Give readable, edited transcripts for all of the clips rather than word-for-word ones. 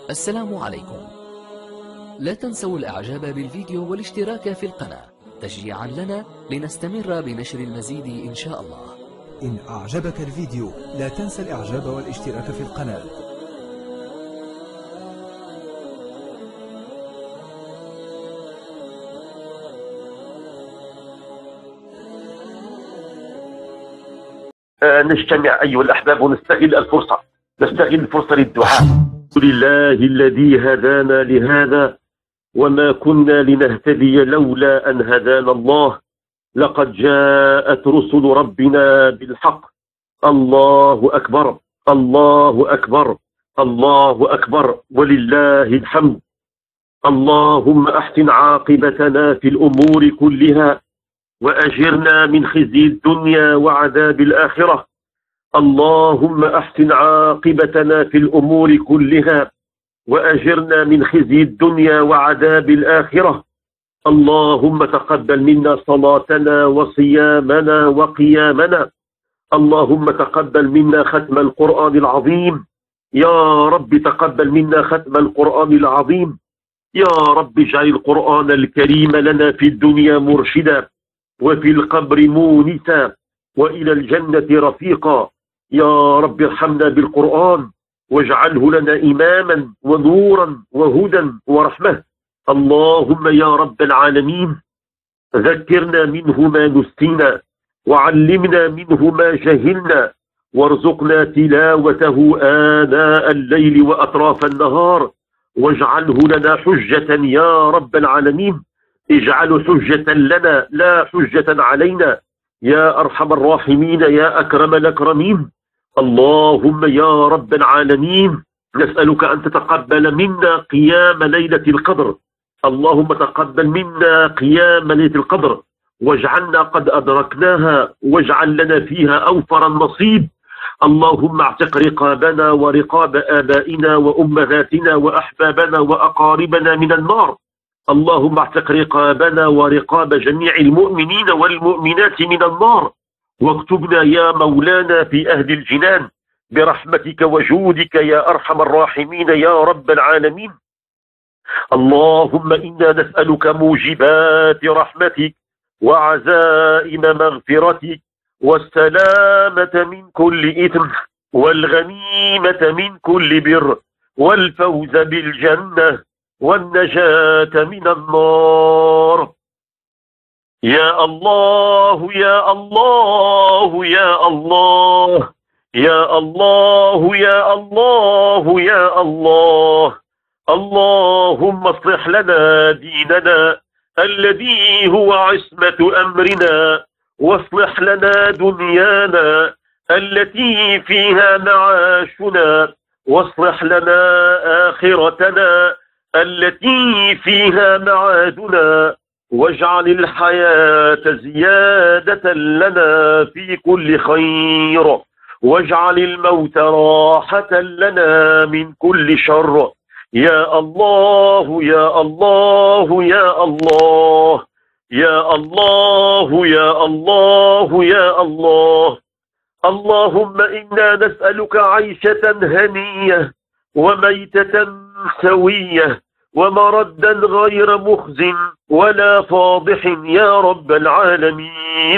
السلام عليكم. لا تنسوا الإعجاب بالفيديو والاشتراك في القناة تشجيعا لنا لنستمر بنشر المزيد إن شاء الله. إن أعجبك الفيديو لا تنسى الإعجاب والاشتراك في القناة. نجتمع أيها الأحباب ونستغل الفرصة للدعاء. لله الذي هدانا لهذا وما كنا لنهتدي لولا أن هدانا الله، لقد جاءت رسل ربنا بالحق. الله أكبر، الله أكبر، الله أكبر، ولله الحمد. اللهم أحسن عاقبتنا في الأمور كلها وأجرنا من خزي الدنيا وعذاب الآخرة. اللهم أحسن عاقبتنا في الأمور كلها وأجرنا من خزي الدنيا وعذاب الآخرة. اللهم تقبل منا صلاتنا وصيامنا وقيامنا. اللهم تقبل منا ختم القرآن العظيم. يا رب تقبل منا ختم القرآن العظيم. يا رب اجعل القرآن الكريم لنا في الدنيا مرشدا وفي القبر مونسا وإلى الجنة رفيقا. يا رب ارحمنا بالقرآن واجعله لنا إماما ونورا وهدى ورحمة. اللهم يا رب العالمين ذكرنا منه ما نسينا وعلمنا منه ما جهلنا وارزقنا تلاوته آناء الليل وأطراف النهار واجعله لنا حجة يا رب العالمين. اجعله حجة لنا لا حجة علينا يا أرحم الراحمين يا أكرم الأكرمين. اللهم يا رب العالمين نسألك أن تتقبل منا قيام ليلة القدر. اللهم تقبل منا قيام ليلة القدر واجعلنا قد أدركناها واجعل لنا فيها أوفر النصيب. اللهم اعتق رقابنا ورقاب آبائنا وأمهاتنا وأحبابنا وأقاربنا من النار. اللهم اعتق رقابنا ورقاب جميع المؤمنين والمؤمنات من النار واكتبنا يا مولانا في أهل الجنان برحمتك وجودك يا أرحم الراحمين يا رب العالمين. اللهم إنا نسألك موجبات رحمتك وعزائم مغفرتك والسلامة من كل إثم والغنيمة من كل بر والفوز بالجنة والنجاة من النار. يا الله يا الله يا الله يا الله يا الله يا الله. اللهم اصلح لنا ديننا الذي هو عصمة أمرنا واصلح لنا دنيانا التي فيها معاشنا واصلح لنا آخرتنا التي فيها معادنا واجعل الحياة زيادة لنا في كل خير واجعل الموت راحة لنا من كل شر. يا الله يا الله يا الله يا الله يا الله يا الله. اللهم إنا نسألك عيشة هنية وميتة سوية ومردا غير مخز ولا فاضح يا رب العالمين.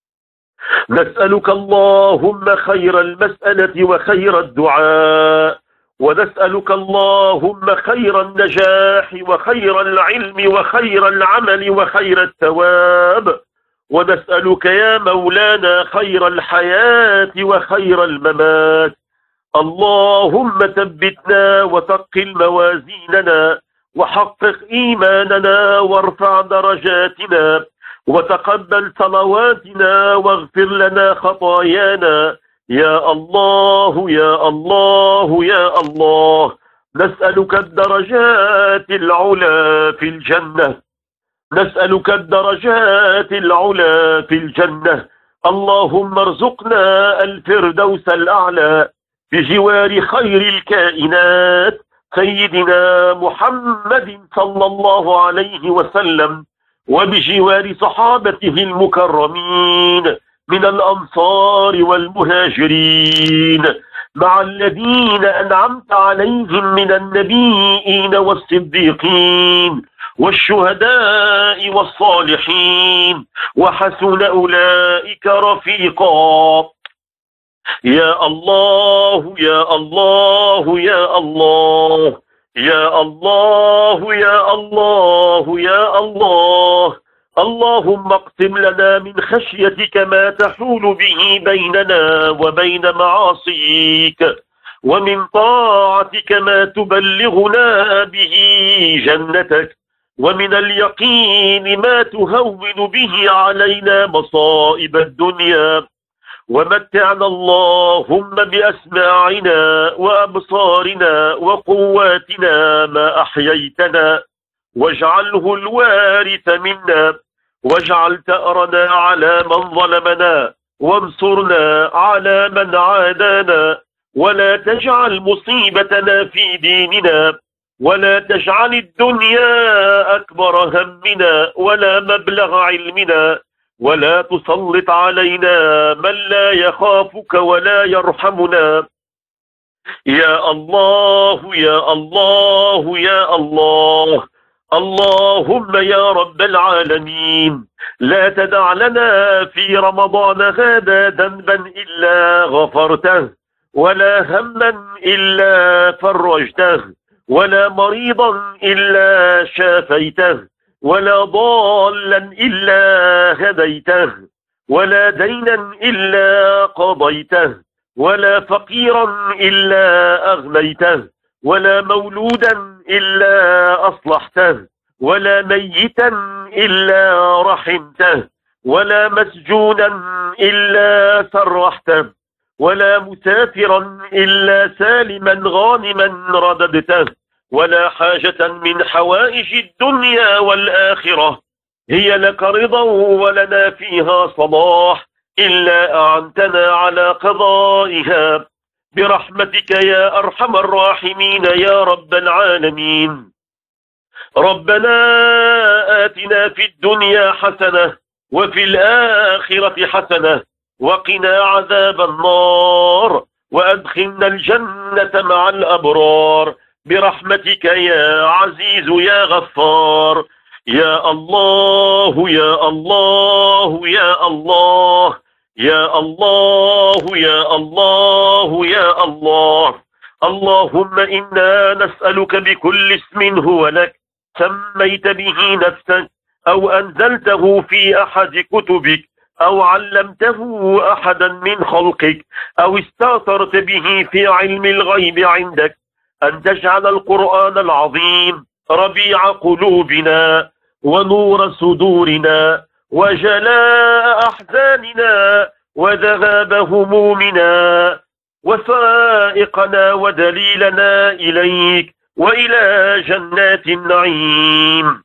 نسألك اللهم خير المسألة وخير الدعاء ونسألك اللهم خير النجاح وخير العلم وخير العمل وخير الثواب ونسألك يا مولانا خير الحياة وخير الممات. اللهم ثبتنا وثقل موازيننا وحقق إيماننا وارفع درجاتنا وتقبل صلواتنا واغفر لنا خطايانا. يا الله يا الله يا الله. نسألك الدرجات العلى في الجنة. نسألك الدرجات العلى في الجنة. اللهم ارزقنا الفردوس الأعلى بجوار خير الكائنات سيدنا محمد صلى الله عليه وسلم وبجوار صحابته المكرمين من الأنصار والمهاجرين مع الذين أنعمت عليهم من النبيين والصديقين والشهداء والصالحين وحسن أولئك رفيقا. يا الله يا الله يا الله يا الله يا الله يا الله. اللهم اقسم لنا من خشيتك ما تحول به بيننا وبين معاصيك، ومن طاعتك ما تبلغنا به جنتك، ومن اليقين ما تهون به علينا مصائب الدنيا. ومتعنا اللهم بأسماعنا وأبصارنا وقواتنا ما أحييتنا، واجعله الوارث منا، واجعل ثأرنا على من ظلمنا، وانصرنا على من عادانا، ولا تجعل مصيبتنا في ديننا، ولا تجعل الدنيا أكبر همنا ولا مبلغ علمنا، ولا تسلط علينا من لا يخافك ولا يرحمنا. يا الله يا الله يا الله. اللهم يا رب العالمين لا تدع لنا في رمضان هذا ذنبا إلا غفرته، ولا هما إلا فرجته، ولا مريضا إلا شافيته، ولا ضالا إلا هديته، ولا دينا إلا قضيته، ولا فقيرا إلا أغنيته، ولا مولودا إلا أصلحته، ولا ميتا إلا رحمته، ولا مسجونا إلا سرحته، ولا مسافرا إلا سالما غانما رددته، ولا حاجة من حوائج الدنيا والآخرة هي لك رضا ولنا فيها صلاح إلا أعنتنا على قضائها برحمتك يا أرحم الراحمين يا رب العالمين. ربنا آتنا في الدنيا حسنة وفي الآخرة حسنة وقنا عذاب النار، وأدخلنا الجنة مع الأبرار برحمتك يا عزيز يا غفار. يا الله يا الله يا الله يا الله يا الله يا الله. اللهم إنا نسألك بكل اسم هو لك سميت به نفسك أو أنزلته في أحد كتبك أو علمته أحدا من خلقك أو استأثرت به في علم الغيب عندك أن تجعل القرآن العظيم ربيع قلوبنا ونور صدورنا وجلاء أحزاننا وذهاب همومنا وسائقنا ودليلنا إليك وإلى جنات النعيم.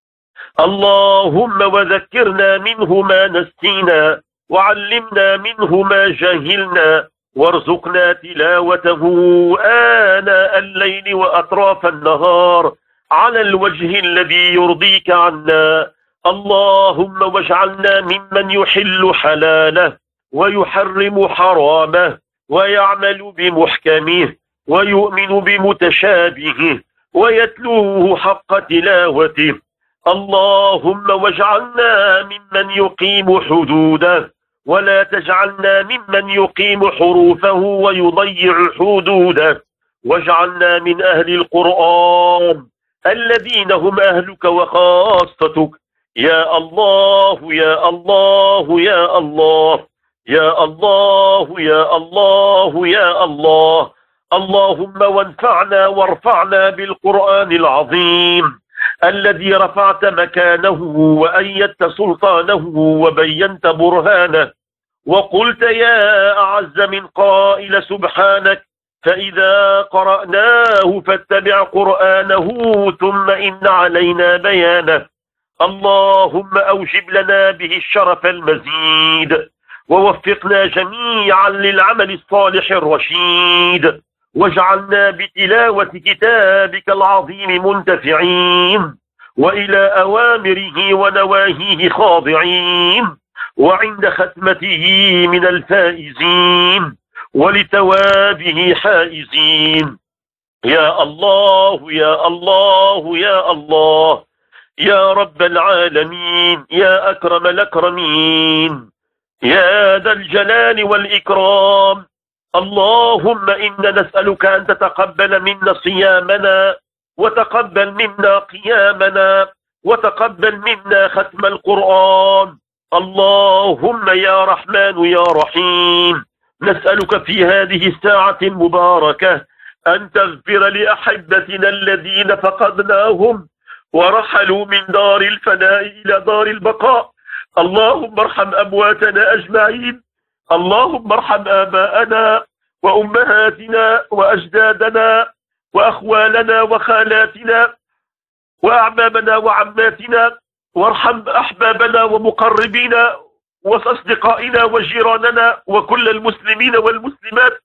اللهم وذكرنا منه ما نسينا وعلمنا منه ما جهلنا وارزقنا تلاوته آناء الليل وأطراف النهار على الوجه الذي يرضيك عنا. اللهم واجعلنا ممن يحل حلاله ويحرم حرامه ويعمل بمحكمه ويؤمن بمتشابهه ويتلوه حق تلاوته. اللهم واجعلنا ممن يقيم حدوده ولا تجعلنا ممن يقيم حروفه ويضيع حدوده. واجعلنا من أهل القرآن الذين هم أهلك وخاصتك. يا الله يا الله يا الله يا الله يا الله يا الله. اللهم وانفعنا وارفعنا بالقرآن العظيم الذي رفعت مكانه وأيدت سلطانه وبينت برهانه وقلت يا أعز من قائل سبحانك فإذا قرأناه فاتبع قرآنه ثم إن علينا بيانه. اللهم أوجب لنا به الشرف المزيد ووفقنا جميعا للعمل الصالح الرشيد واجعلنا بتلاوة كتابك العظيم منتفعين وإلى أوامره ونواهيه خاضعين وعند ختمته من الفائزين ولثوابه حائزين. يا الله يا الله يا الله يا رب العالمين يا أكرم الأكرمين يا ذا الجلال والإكرام. اللهم إنا نسألك أن تتقبل منا صيامنا، وتقبل منا قيامنا، وتقبل منا ختم القرآن. اللهم يا رحمن يا رحيم، نسألك في هذه الساعة المباركة أن تغفر لأحبتنا الذين فقدناهم ورحلوا من دار الفناء إلى دار البقاء. اللهم ارحم أمواتنا أجمعين. اللهم ارحم آباءنا وأمهاتنا وأجدادنا وأخوالنا وخالاتنا وأعمامنا وعماتنا، وارحم أحبابنا ومقربينا وأصدقائنا وجيراننا وكل المسلمين والمسلمات.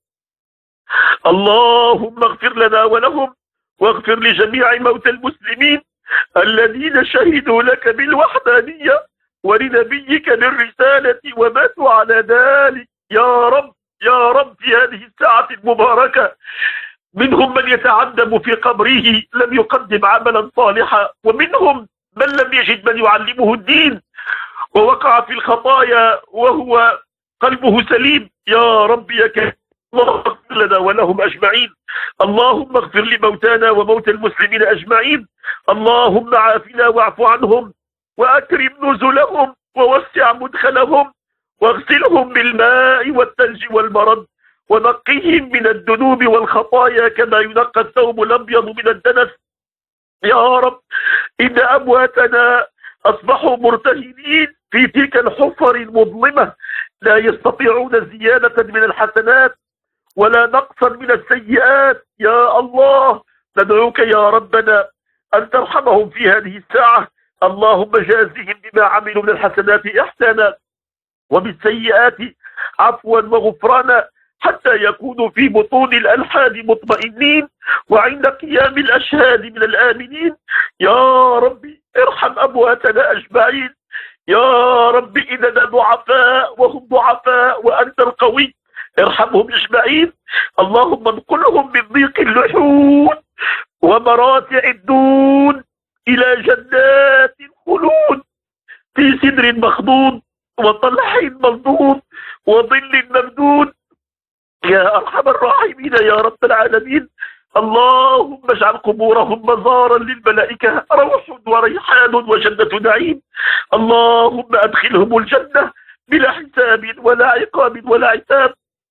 اللهم اغفر لنا ولهم، واغفر لجميع موتى المسلمين الذين شهدوا لك بالوحدانية ولنبيك بالرسالة وماتوا على ذلك. يا رب يا رب في هذه الساعة المباركة منهم من يتعذب في قبره لم يقدم عملا صالحا، ومنهم من لم يجد من يعلمه الدين ووقع في الخطايا وهو قلبه سليم. يا رب يا كريم اللهم اغفر لنا ولهم أجمعين. اللهم اغفر لموتانا وموتى المسلمين أجمعين. اللهم عافنا واعف عنهم وأكرم نزلهم ووسع مدخلهم واغسلهم بالماء والثلج والبرد ونقهم من الذنوب والخطايا كما ينقى الثوب الأبيض من الدنس. يا رب إن أمواتنا أصبحوا مرتهنين في تلك الحفر المظلمة، لا يستطيعون زيادة من الحسنات ولا نقصا من السيئات. يا الله ندعوك يا ربنا أن ترحمهم في هذه الساعة. اللهم جازهم بما عملوا من الحسنات إحسانا وبالسيئات عفوا وغفرانا، حتى يكونوا في بطون الألحاد مطمئنين وعند قيام الأشهاد من الآمنين. يا ربي ارحم أمواتنا أجمعين. يا رب إننا ضعفاء وهم ضعفاء وأنت القوي، ارحمهم أجمعين. اللهم انقلهم من ضيق اللحود ومراتع الدون إلى جنات الخلود في سدر مخضود وطلح منضود وظل ممدود يا أرحم الراحمين يا رب العالمين. اللهم اجعل قبورهم مزارا للملائكة، روح وريحان وجنة نعيم. اللهم أدخلهم الجنة بلا حساب ولا عقاب ولا عتاب.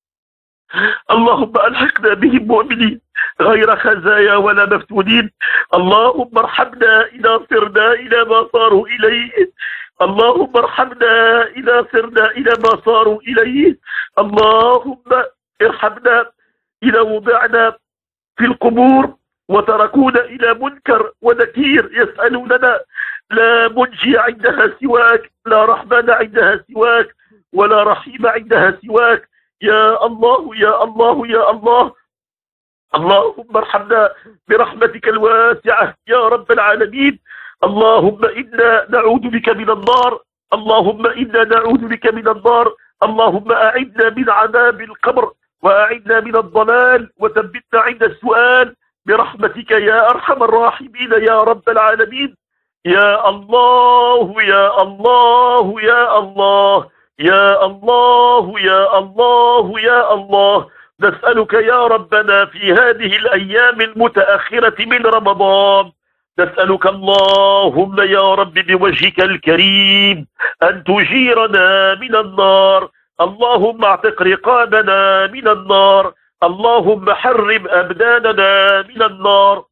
اللهم ألحقنا بهم مؤمنين غير خزايا ولا مفتونين. اللهم ارحمنا إذا صرنا إلى ما صاروا إليه. اللهم ارحمنا إذا صرنا إلى ما صاروا إليه. اللهم ارحمنا إذا وضعنا في القبور وتركونا إلى منكر ونكير يسألوننا، لا منجي عندها سواك، لا رحمن عندها سواك، ولا رحيم عندها سواك. يا الله يا الله يا الله. اللهم ارحمنا برحمتك الواسعة يا رب العالمين. اللهم إنا نعوذ بك من النار. اللهم إنا نعوذ بك من النار. اللهم أعدنا من عذاب القبر وأعدنا من الضلال وثبتنا عند السؤال برحمتك يا أرحم الراحمين يا رب العالمين. يا الله يا الله يا الله يا الله يا الله يا الله. نسألك يا ربنا في هذه الأيام المتأخرة من رمضان، نسألك اللهم يا رب بوجهك الكريم أن تجيرنا من النار. اللهم اعتق رقابنا من النار. اللهم حرم أبداننا من النار.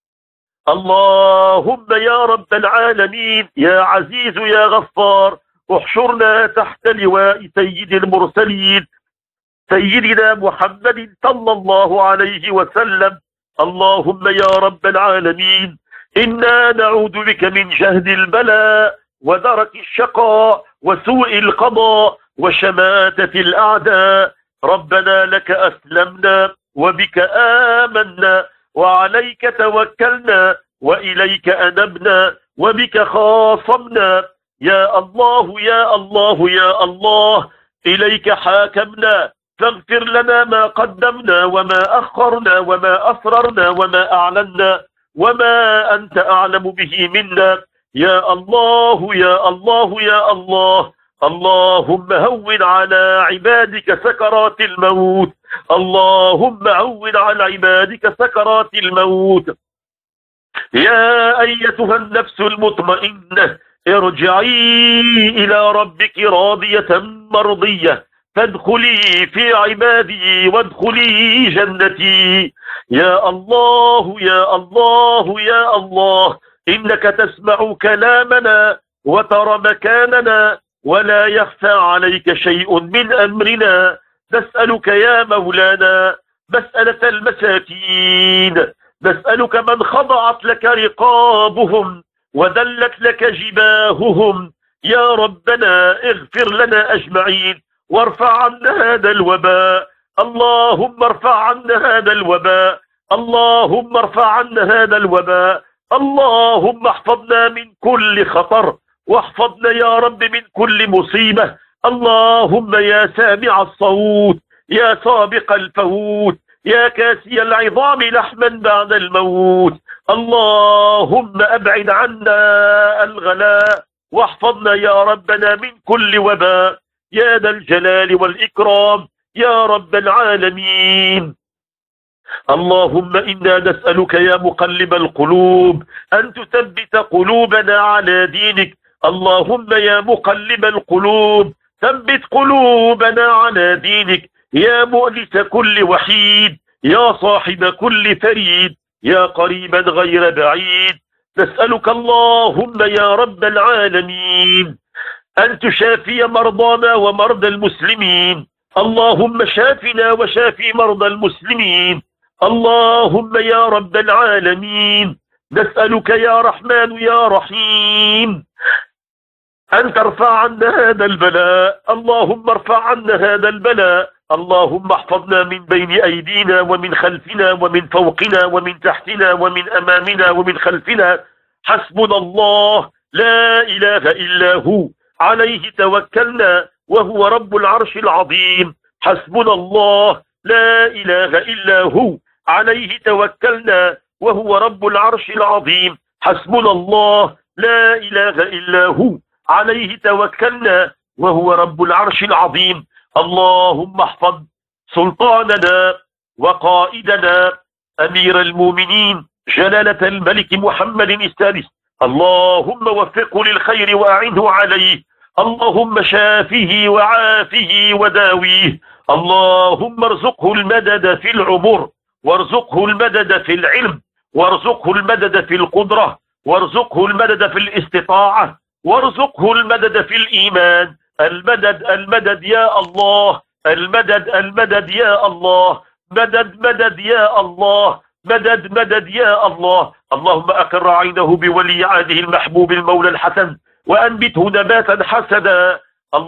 اللهم يا رب العالمين يا عزيز يا غفار، احشرنا تحت لواء سيد المرسلين سيدنا محمد صلى الله عليه وسلم. اللهم يا رب العالمين إنا نعوذ بك من جهد البلاء ودرك الشقاء وسوء القضاء وشماتة الأعداء. ربنا لك أسلمنا وبك آمنا وعليك توكلنا وإليك أنبنا وبك خاصمنا. يا الله يا الله يا الله إليك حاكمنا فاغفر لنا ما قدمنا وما أخرنا وما أسررنا وما أعلنا وما أنت أعلم به منا. يا الله يا الله يا الله. اللهم هون على عبادك سكرات الموت. اللهم هون على عبادك سكرات الموت. يا أيتها النفس المطمئنة ارجعي إلى ربك راضية مرضية فادخلي في عبادي وادخلي جنتي. يا الله يا الله يا الله. إنك تسمع كلامنا وترى مكاننا ولا يخفى عليك شيء من أمرنا. نسألك يا مولانا مسألة المساكين. نسألك من خضعت لك رقابهم وذلت لك جباههم. يا ربنا اغفر لنا أجمعين وارفع عنا هذا الوباء. اللهم ارفع عنا هذا الوباء. اللهم ارفع عنا هذا الوباء. اللهم احفظنا من كل خطر واحفظنا يا رب من كل مصيبة. اللهم يا سامع الصوت يا سابق الفوت يا كاسي العظام لحما بعد الموت. اللهم أبعد عنا الغلاء واحفظنا يا ربنا من كل وباء يا ذا الجلال والإكرام يا رب العالمين. اللهم إنا نسألك يا مقلب القلوب أن تثبت قلوبنا على دينك. اللهم يا مقلب القلوب ثبت قلوبنا على دينك. يا مؤنس كل وحيد يا صاحب كل فريد يا قريبا غير بعيد. نسألك اللهم يا رب العالمين أن تشافي مرضانا ومرضى المسلمين. اللهم شافنا وشافي مرضى المسلمين. اللهم يا رب العالمين نسألك يا رحمن يا رحيم أن ترفع عنا هذا البلاء. اللهم ارفع عنا هذا البلاء. اللهم احفظنا من بين أيدينا ومن خلفنا ومن فوقنا ومن تحتنا ومن أمامنا ومن خلفنا. حسبنا الله لا إله إلا هو عليه توكلنا وهو رب العرش العظيم. حسبنا الله لا إله إلا هو عليه توكلنا وهو رب العرش العظيم. حسبنا الله لا إله إلا هو عليه توكلنا وهو رب العرش العظيم. اللهم احفظ سلطاننا وقائدنا أمير المؤمنين جلالة الملك محمد السادس. اللهم وفقه للخير وأعنه عليه. اللهم شافه وعافه وداويه. اللهم ارزقه المدد في العمر وارزقه المدد في العلم وارزقه المدد في القدرة وارزقه المدد في الاستطاعة وارزقه المدد في الإيمان. المدد المدد يا الله. المدد المدد يا الله. مدد مدد يا الله. مدد مدد يا الله. اللهم أقر عينه بولي عهده المحبوب المولى الحسن وأنبته نباتا حسنا.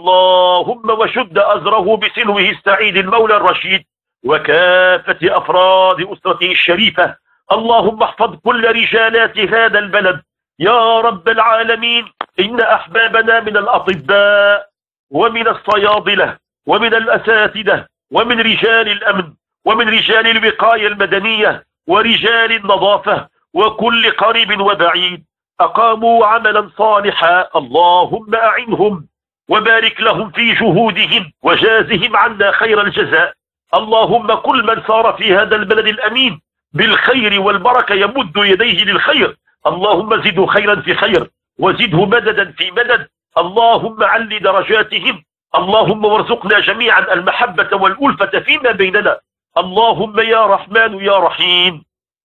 اللهم وشد أزره بسلوه السعيد المولى الرشيد وكافة أفراد أسرته الشريفة. اللهم احفظ كل رجالات هذا البلد يا رب العالمين. إن أحبابنا من الأطباء ومن الصيادلة ومن الأساتذة ومن رجال الأمن ومن رجال الوقاية المدنية ورجال النظافة وكل قريب وبعيد أقاموا عملا صالحا. اللهم أعنهم وبارك لهم في جهودهم وجازهم عنا خير الجزاء. اللهم كل من صار في هذا البلد الأمين بالخير والبركة يمد يديه للخير. اللهم زده خيرا في خير وزده مددا في مدد. اللهم عل درجاتهم. اللهم وارزقنا جميعا المحبة والألفة فيما بيننا. اللهم يا رحمن يا رحيم.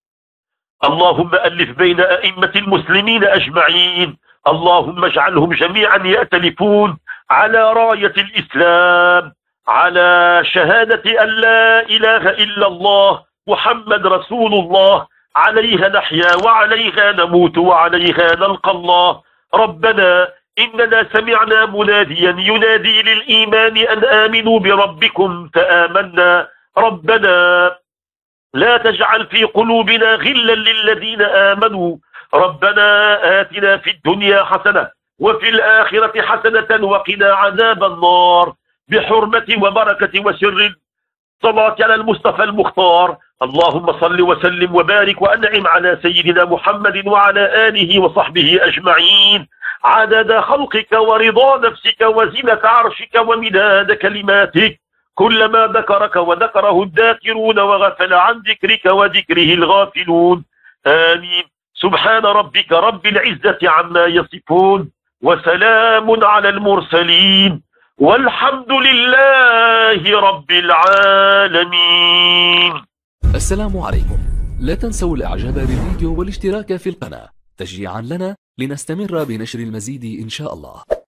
اللهم ألف بين أئمة المسلمين أجمعين. اللهم اجعلهم جميعا يأتلفون على راية الإسلام على شهادة أن لا إله إلا الله محمد رسول الله. عليها نحيا وعليها نموت وعليها نلقى الله. ربنا إننا سمعنا مناديا ينادي للإيمان أن آمنوا بربكم فآمنا. ربنا لا تجعل في قلوبنا غلا للذين آمنوا. ربنا آتنا في الدنيا حسنة وفي الآخرة حسنة وقنا عذاب النار بحرمة وبركة وسر صلاة على المصطفى المختار. اللهم صل وسلم وبارك وأنعم على سيدنا محمد وعلى آله وصحبه أجمعين، عدد خلقك ورضا نفسك وزنة عرشك ومداد كلماتك، كلما ذكرك وذكره الذاكرون وغفل عن ذكرك وذكره الغافلون. آمين. سبحان ربك رب العزة عما يصفون، وسلام على المرسلين، والحمد لله رب العالمين. السلام عليكم. لا تنسوا الاعجاب بالفيديو والاشتراك في القناة تشجيعا لنا لنستمر بنشر المزيد إن شاء الله.